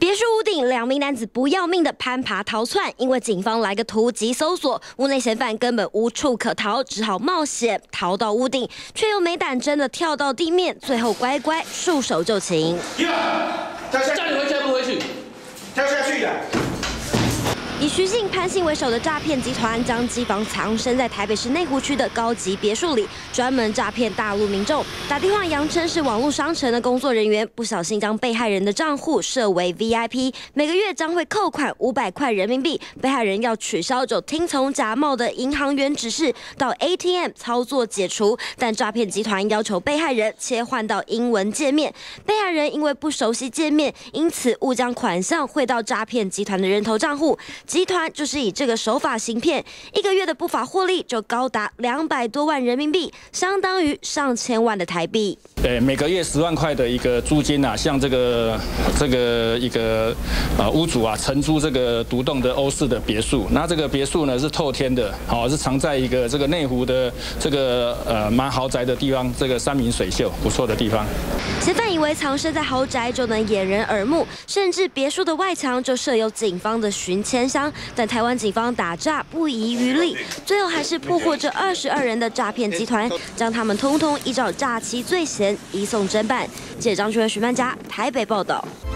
别墅屋顶，2名男子不要命的攀爬逃窜，因为警方来个突击搜索，屋内嫌犯根本无处可逃，只好冒险逃到屋顶，却又没胆真的跳到地面，最后乖乖束手就擒。 跳下，叫你回去还不回去？跳下去的。 以徐姓、潘姓为首的诈骗集团将机房藏身在台北市内湖区的高级别墅里，专门诈骗大陆民众。打电话扬称是网络商城的工作人员，不小心将被害人的账户设为 VIP， 每个月将会扣款500块人民币。被害人要取消就听从假冒的银行员指示，到 ATM 操作解除，但诈骗集团要求被害人切换到英文界面。被害人因为不熟悉界面，因此误将款项汇到诈骗集团的人头账户。 集团就是以这个手法行骗，1个月的不法获利就高达200多万人民币，相当于上千万的台币。 每个月10万块的一个租金啊，像这个一个屋主啊，承租这个独栋的欧式的别墅，那这个别墅呢是透天的，是藏在一个这个内湖的这个蛮豪宅的地方，这个山明水秀，不错的地方。 嫌犯以为藏身在豪宅就能掩人耳目，甚至别墅的外墙就设有警方的巡签箱。 但台湾警方打诈不遗余力，最后还是破获这22人的诈骗集团，将他们通通依照诈欺罪嫌移送侦办。记者张君文、徐曼佳台北报道。